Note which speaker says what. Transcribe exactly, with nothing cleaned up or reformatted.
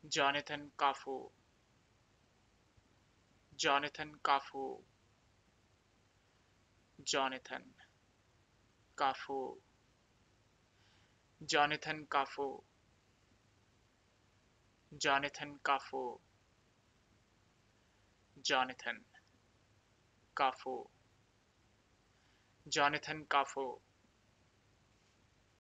Speaker 1: Jonathan Cafu, Jonathan Cafu, Jonathan Cafu, Jonathan Cafu, Jonathan Cafu, Jonathan Cafu, Jonathan Cafu,